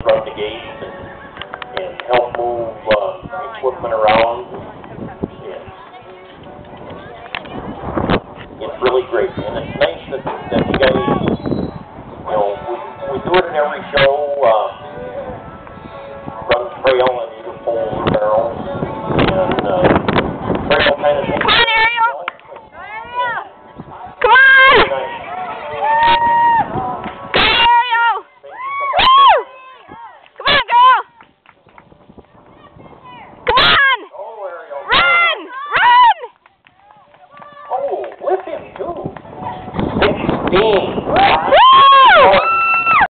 run the gates and help move equipment around. It's really great, and it's nice that